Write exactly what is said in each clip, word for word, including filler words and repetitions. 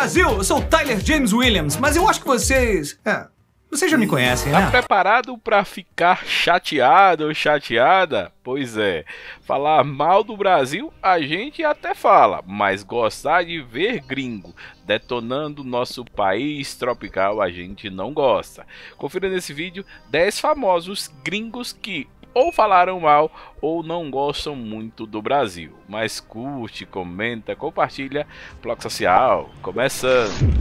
Brasil! Eu sou o Tyler James Williams, mas eu acho que vocês... É, vocês já me conhecem, né? Tá preparado pra ficar chateado ou chateada? Pois é, falar mal do Brasil a gente até fala, mas gostar de ver gringo detonando nosso país tropical a gente não gosta. Confira nesse vídeo dez famosos gringos que ou falaram mal ou não gostam muito do Brasil. Mas curte, comenta, compartilha, Bloco Social, começando!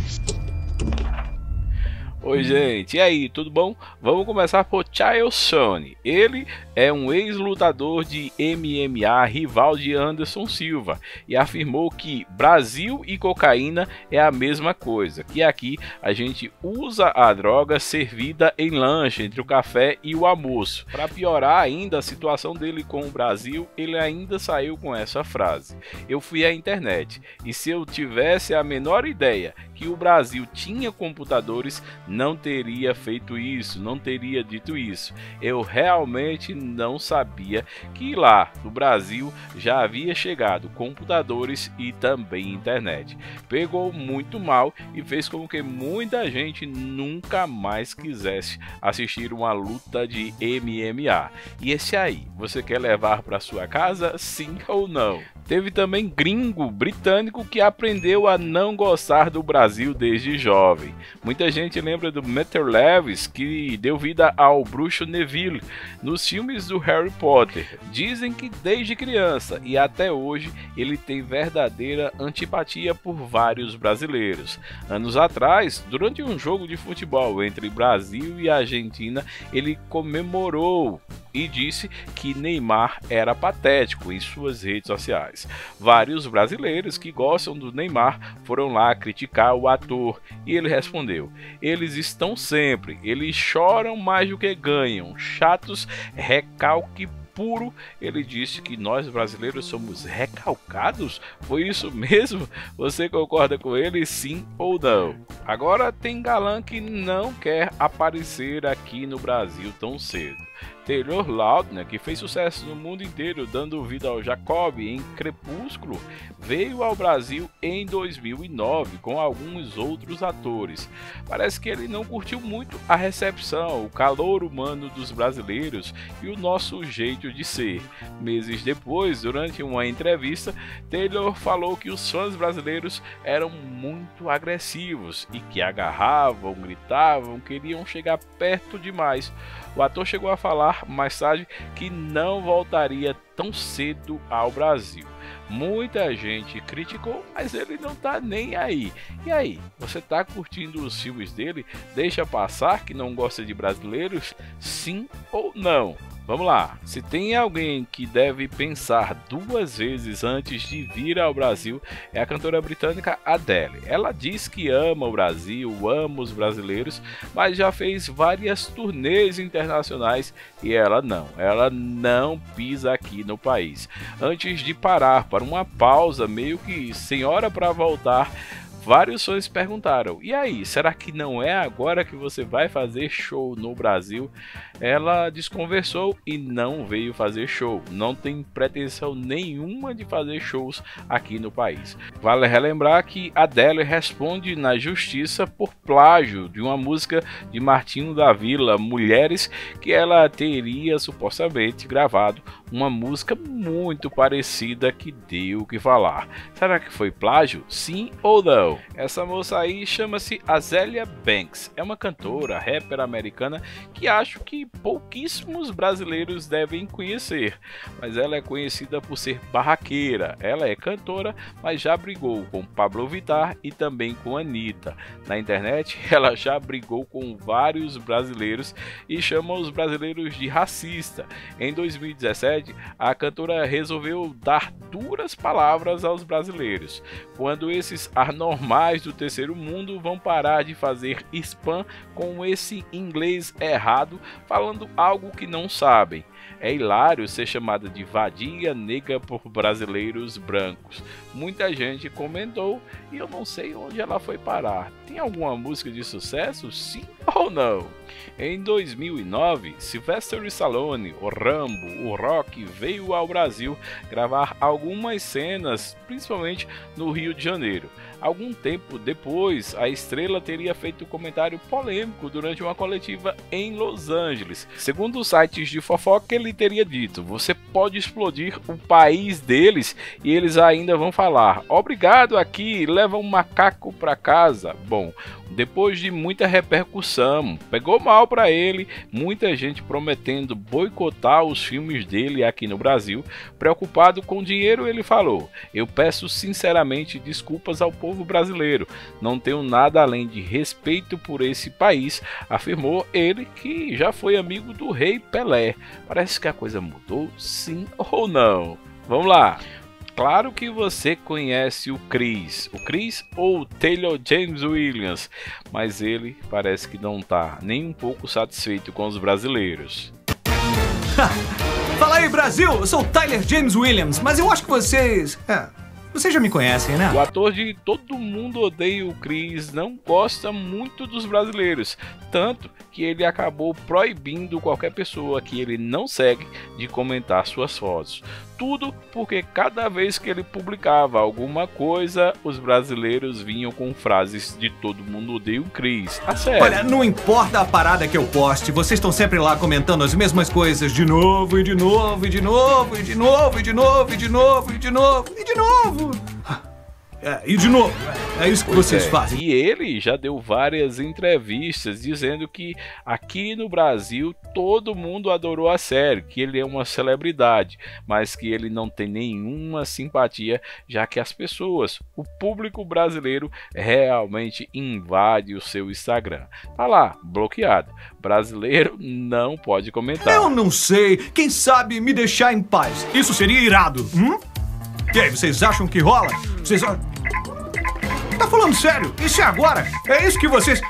Oi gente, e aí, tudo bom? Vamos começar por Chael Sonnen. Ele é um ex-lutador de M M A, rival de Anderson Silva, e afirmou que Brasil e cocaína é a mesma coisa, que aqui a gente usa a droga servida em lanche entre o café e o almoço. Para piorar ainda a situação dele com o Brasil, ele ainda saiu com essa frase: eu fui à internet, e se eu tivesse a menor ideia que o Brasil tinha computadores, não teria feito isso, não teria dito isso. Eu realmente não sabia que lá no Brasil já havia chegado computadores e também internet. Pegou muito mal e fez com que muita gente nunca mais quisesse assistir uma luta de M M A. E esse aí, você quer levar para sua casa, sim ou não? Teve também gringo britânico que aprendeu a não gostar do Brasil desde jovem. Muita gente lembra do Matthew Lewis, que deu vida ao bruxo Neville nos filmes do Harry Potter. Dizem que desde criança e até hoje ele tem verdadeira antipatia por vários brasileiros. Anos atrás, durante um jogo de futebol entre Brasil e Argentina, ele comemorou e disse que Neymar era patético em suas redes sociais. Vários brasileiros que gostam do Neymar foram lá criticar o ator e ele respondeu: eles estão sempre, eles choram mais do que ganham, chatos, recalque puro. Ele disse que nós brasileiros somos recalcados? Foi isso mesmo? Você concorda com ele, sim ou não? Agora tem galã que não quer aparecer aqui no Brasil tão cedo. Taylor Lautner, que fez sucesso no mundo inteiro dando vida ao Jacob em Crepúsculo, veio ao Brasil em dois mil e nove com alguns outros atores. Parece que ele não curtiu muito a recepção, o calor humano dos brasileiros e o nosso jeito de ser. Meses depois, durante uma entrevista, Taylor falou que os fãs brasileiros eram muito agressivos e que agarravam, gritavam, queriam chegar perto demais. O ator chegou a falar mais tarde que não voltaria tão cedo ao Brasil. Muita gente criticou, mas ele não tá nem aí. E aí, você tá curtindo os filmes dele? Deixa passar que não gosta de brasileiros? Sim ou não? Vamos lá, se tem alguém que deve pensar duas vezes antes de vir ao Brasil, é a cantora britânica Adele. Ela diz que ama o Brasil, ama os brasileiros, mas já fez várias turnês internacionais e ela não, ela não pisa aqui no país. Antes de parar para uma pausa, meio que sem hora para voltar, vários fãs perguntaram: e aí, será que não é agora que você vai fazer show no Brasil? Ela desconversou e não veio fazer show, não tem pretensão nenhuma de fazer shows aqui no país. Vale relembrar que Adele responde na justiça por plágio de uma música de Martinho da Vila, Mulheres, que ela teria supostamente gravado uma música muito parecida que deu o que falar. Será que foi plágio? Sim ou não? Essa moça aí chama-se Azealia Banks, é uma cantora, rapper americana que acho que pouquíssimos brasileiros devem conhecer, mas ela é conhecida por ser barraqueira. Ela é cantora, mas já brigou com Pablo Vittar e também com Anitta. Na internet, ela já brigou com vários brasileiros e chama os brasileiros de racista. Em dois mil e dezessete, a cantora resolveu dar duras palavras aos brasileiros, quando esses anormais do terceiro mundo vão parar de fazer spam com esse inglês errado, falando algo que não sabem. É hilário ser chamada de vadia negra por brasileiros brancos. Muita gente comentou e eu não sei onde ela foi parar. Tem alguma música de sucesso? Sim ou não? Em dois mil e nove, Sylvester Stallone, o Rambo, o Rock, veio ao Brasil gravar algumas cenas, principalmente no Rio de Janeiro. Alguns um tempo depois, a estrela teria feito um comentário polêmico durante uma coletiva em Los Angeles. Segundo os sites de fofoca, ele teria dito: você pode explodir o país deles e eles ainda vão falar obrigado aqui, leva um macaco para casa. Bom, depois de muita repercussão, pegou mal para ele, muita gente prometendo boicotar os filmes dele aqui no Brasil. Preocupado com o dinheiro, ele falou: eu peço sinceramente desculpas ao povo brasileiro, não tenho nada além de respeito por esse país, afirmou ele, que já foi amigo do rei Pelé. Parece que a coisa mudou, sim ou não? Vamos lá! Claro que você conhece o Chris, o Chris ou o Taylor James Williams, mas ele parece que não tá nem um pouco satisfeito com os brasileiros. Fala aí, Brasil! Eu sou o Tyler James Williams, mas eu acho que vocês... É, vocês já me conhecem, né? O ator de Todo Mundo Odeia o Chris não gosta muito dos brasileiros, tanto que ele acabou proibindo qualquer pessoa que ele não segue de comentar suas fotos. Tudo porque cada vez que ele publicava alguma coisa, os brasileiros vinham com frases de Todo Mundo Odeia o Chris. A sério. Olha, não importa a parada que eu poste, vocês estão sempre lá comentando as mesmas coisas de novo, e de novo, e de novo, e de novo, e de novo, e de novo, e de novo, e de novo. É, e de novo, é isso que Pois vocês é. fazem. E ele já deu várias entrevistas dizendo que aqui no Brasil todo mundo adorou a série, que ele é uma celebridade, mas que ele não tem nenhuma simpatia, já que as pessoas, o público brasileiro, realmente invade o seu Instagram. Tá lá, bloqueado. Brasileiro não pode comentar. Eu não sei, quem sabe me deixar em paz. Isso seria irado, hum? E aí, vocês acham que rola? Vocês... Tá falando sério? Isso é agora? É isso que vocês...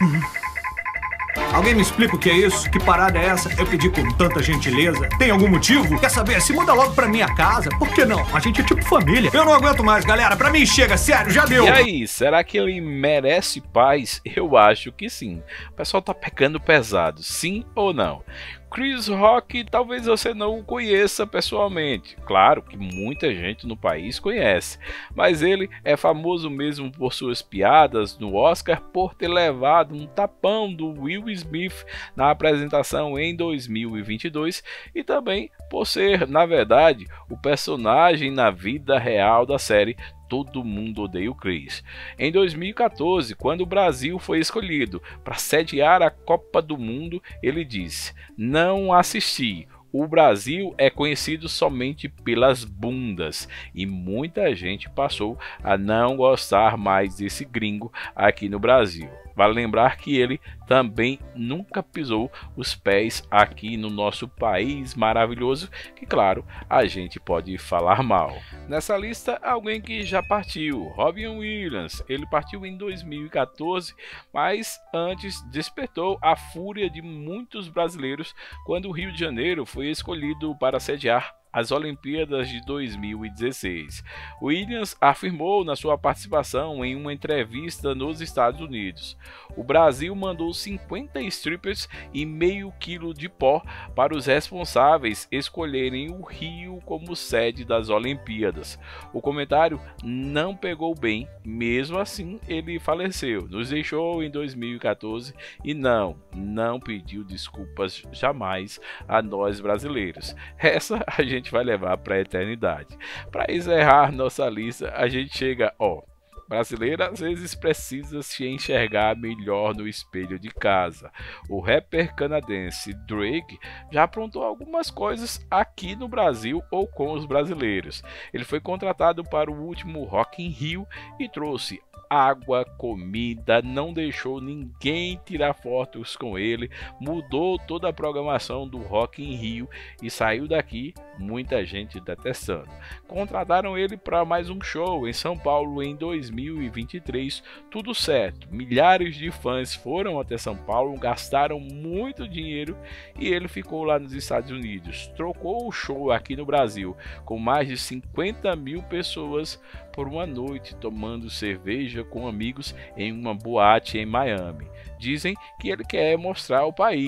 Alguém me explica o que é isso? Que parada é essa? Eu pedi com tanta gentileza. Tem algum motivo? Quer saber? Se muda logo pra minha casa. Por que não? A gente é tipo família. Eu não aguento mais, galera. Pra mim chega, sério, já deu. E aí, será que ele merece paz? Eu acho que sim. O pessoal tá pegando pesado, sim ou não? Chris Rock, talvez você não o conheça pessoalmente. Claro que muita gente no país conhece, mas ele é famoso mesmo por suas piadas no Oscar, por ter levado um tapão do Will Smith na apresentação em dois mil e vinte e dois e também por ser, na verdade, o personagem na vida real da série Todo Mundo Odeia o Chris. Em dois mil e quatorze, quando o Brasil foi escolhido para sediar a Copa do Mundo, ele disse: não assisti. O Brasil é conhecido somente pelas bundas e muita gente passou a não gostar mais desse gringo aqui no Brasil. Vale lembrar que ele também nunca pisou os pés aqui no nosso país maravilhoso, que claro, a gente pode falar mal. Nessa lista, alguém que já partiu, Robin Williams. Ele partiu em dois mil e quatorze, mas antes despertou a fúria de muitos brasileiros quando o Rio de Janeiro foi escolhido para sediar as Olimpíadas de dois mil e dezesseis. Williams afirmou na sua participação em uma entrevista nos Estados Unidos: o Brasil mandou cinquenta strippers e meio quilo de pó para os responsáveis escolherem o Rio como sede das Olimpíadas. O comentário não pegou bem, mesmo assim ele faleceu, nos deixou em dois mil e quatorze e não, não pediu desculpas jamais a nós brasileiros. Essa a gente vai levar para a eternidade. Para encerrar nossa lista, a gente chega, ó, brasileiro às vezes precisa se enxergar melhor no espelho de casa. O rapper canadense Drake já aprontou algumas coisas aqui no Brasil ou com os brasileiros. Ele foi contratado para o último Rock in Rio e trouxe água, comida, não deixou ninguém tirar fotos com ele, mudou toda a programação do Rock in Rio e saiu daqui muita gente detestando. Contrataram ele para mais um show em São Paulo em dois mil e vinte e três, tudo certo, milhares de fãs foram até São Paulo, gastaram muito dinheiro e ele ficou lá nos Estados Unidos, trocou o show aqui no Brasil com mais de cinquenta mil pessoas por uma noite tomando cerveja com amigos em uma boate em Miami. Dizem que ele quer mostrar ao país.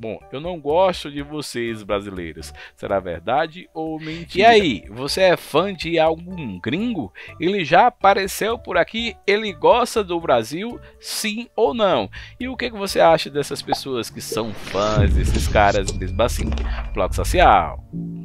Bom, eu não gosto de vocês, brasileiros. Será verdade ou mentira? E aí, você é fã de algum gringo? Ele já apareceu por aqui? Ele gosta do Brasil? Sim ou não? E o que você acha dessas pessoas que são fãs desses caras mesmo assim? Bloco Social.